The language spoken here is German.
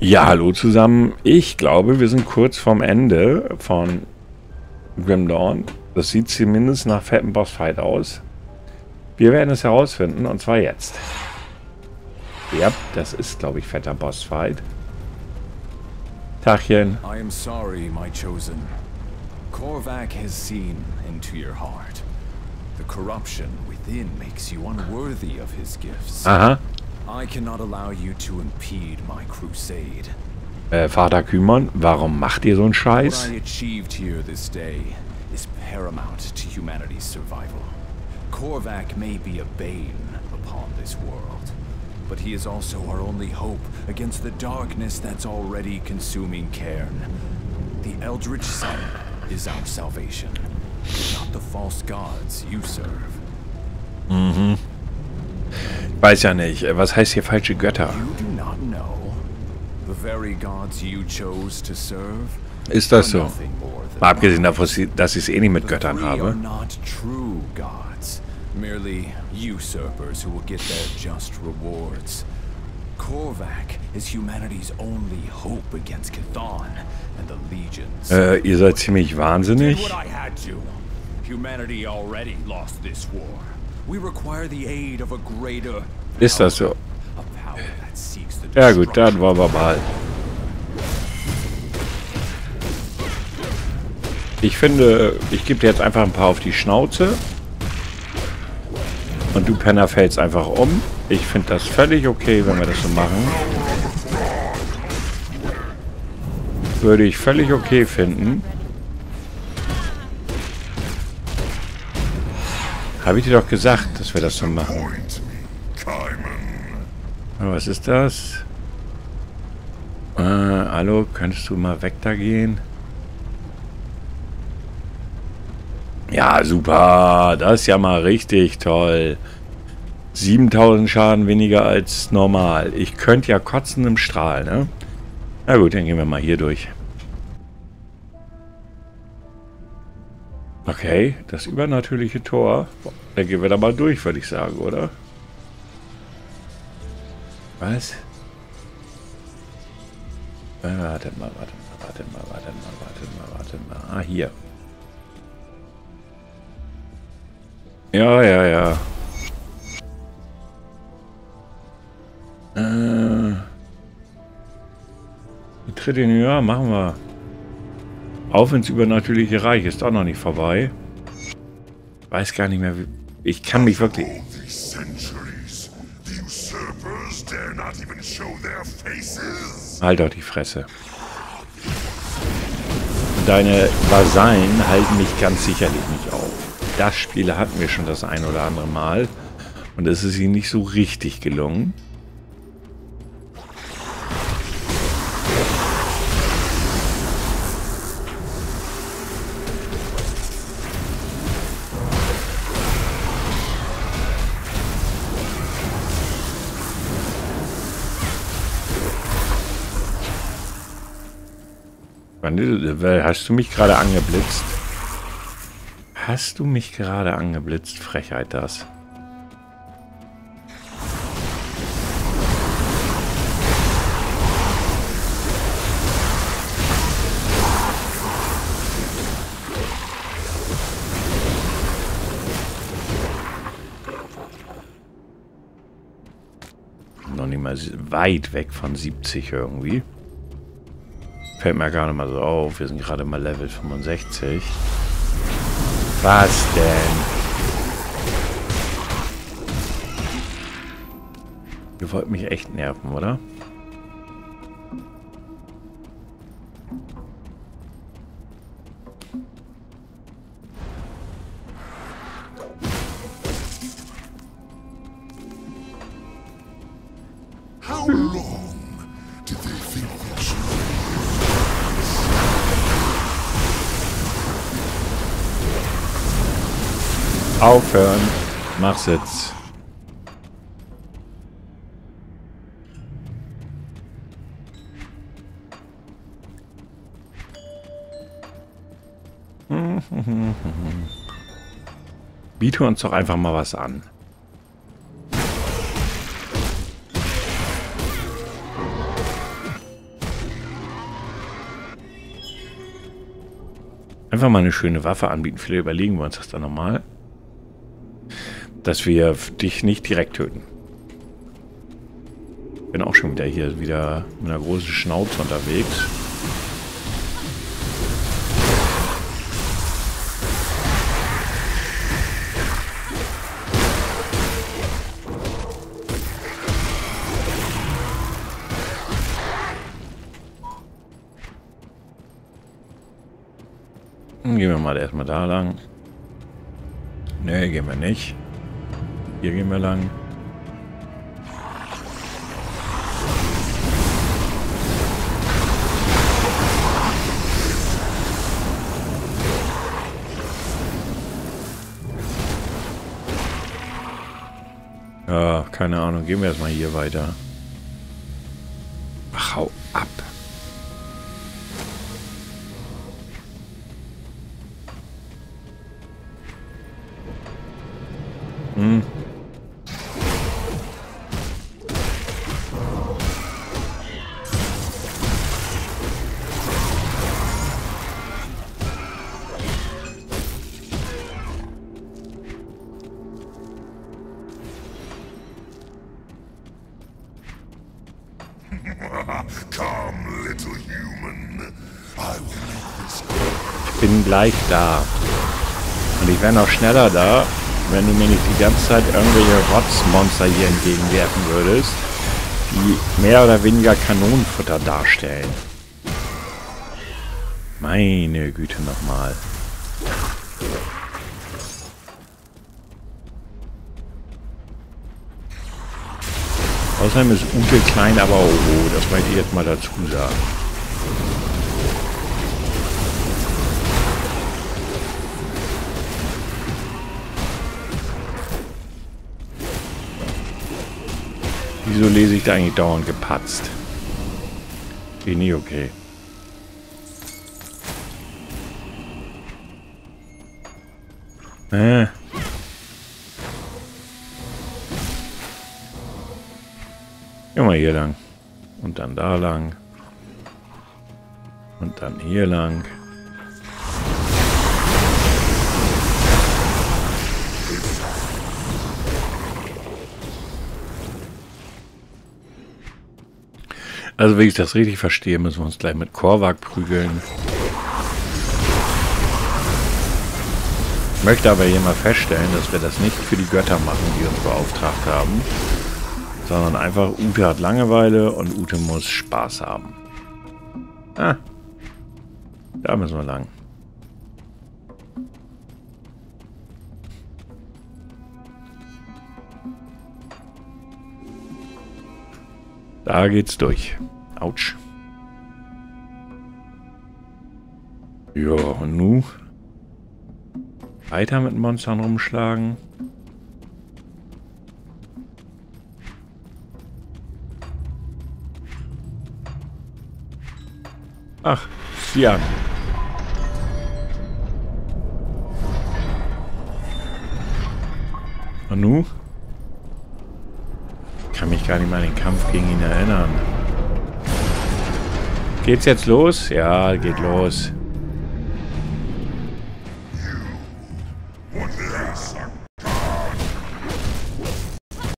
Ja, hallo zusammen. Ich glaube, wir sind kurz vorm Ende von Grim Dawn. Das sieht zumindest nach fetten Bossfight aus. Wir werden es herausfinden, und zwar jetzt. Ja, das ist, glaube ich, fetter Bossfight. Tachchen. I am sorry, my chosen. Korvac has seen into your heart. The corruption within makes you unworthy of his gifts. Aha. I cannot allow you to impede my crusade. Vater Kümon, warum macht ihr so einen Scheiß? What I achieved here this day is paramount to humanity's survival. Korvac may be a bane upon this world, but he is also our only hope against the darkness that's already consuming Cairn. The Eldritch Sun is our salvation, not the false gods you serve. Mhm. Weiß ja nicht. Was heißt hier falsche Götter? You do not know. The very gods you chose to serve. Ist das so? Mal abgesehen davon, dass ich es eh nicht mit Göttern habe. Are not true gods, merely usurpers who will get their just rewards. Korvac is humanity's only hope against Chthon and the legions. Ihr seid ziemlich wahnsinnig. Did what I had to. Humanity already lost this war. We require the aid of a greater. Ist das so? A power that seeks the Ja gut, dann wollen wir mal. Ich finde, ich gebe dir jetzt einfach ein paar auf die Schnauze. Und du Penner fällst einfach um. Ich finde das völlig okay, wenn wir das so machen. Würde ich völlig okay finden. Habe ich dir doch gesagt, dass wir das so machen. Was ist das? Hallo, könntest du mal weg da gehen? Ja, super. Das ist ja mal richtig toll. 7000 Schaden weniger als normal. Ich könnte ja kotzen im Strahl, ne? Na gut, dann gehen wir mal hier durch. Okay, das übernatürliche Tor. Dann gehen wir da mal durch, würde ich sagen, oder? Was? Warte mal. Ah, hier. Ja. Die dritte Jahr machen wir. Auf ins übernatürliche Reich ist auch noch nicht vorbei. Weiß gar nicht mehr, wie... Ich kann mich wirklich... Halt doch die Fresse. Deine Vasallen halten mich ganz sicherlich nicht auf. Das Spiel hatten wir schon das ein oder andere Mal. Und es ist ihnen nicht so richtig gelungen. Hast du mich gerade angeblitzt? Hast du mich gerade angeblitzt? Frechheit das. Noch nicht mal weit weg von 70 irgendwie. Fällt mir gar nicht mal so auf. Wir sind gerade mal Level 65. Was denn? Ihr wollt mich echt nerven, oder? How long did they think they should? Aufhören. Mach Sitz. Biete uns doch einfach mal was an. einfach mal eine schöne Waffe anbieten. Vielleicht überlegen wir uns das dann nochmal. Dass wir dich nicht direkt töten. Bin auch schon wieder mit einer großen Schnauze unterwegs. Gehen wir mal erstmal da lang. Ne, gehen wir nicht. Hier gehen wir lang. Ja, keine Ahnung. Gehen wir erstmal hier weiter. Ach, hau ab. Come, little human. I will make this. Ich bin gleich da. Und ich wäre noch schneller da, wenn du mir nicht die ganze Zeit irgendwelche Rotzmonster hier entgegenwerfen würdest, die mehr oder weniger Kanonenfutter darstellen. Meine Güte nochmal. Außerdem ist Ute klein, aber oh, das möchte ich jetzt mal dazu sagen. Wieso lese ich da eigentlich dauernd gepatzt? Bin nie okay. Gehen wir hier lang. Und dann da lang. Und dann hier lang. Also wenn ich das richtig verstehe, müssen wir uns gleich mit Korvac prügeln. Ich möchte aber hier mal feststellen, dass wir das nicht für die Götter machen, die uns beauftragt haben, sondern einfach Ute hat Langeweile und Ute muss Spaß haben. Ah, da müssen wir lang. Da geht's durch. Autsch. Ja, und nu? Weiter mit Monstern rumschlagen. Ach, ja. Und nu? Ich kann mich gar nicht mal an den Kampf gegen ihn erinnern. Geht's jetzt los? Ja, geht los.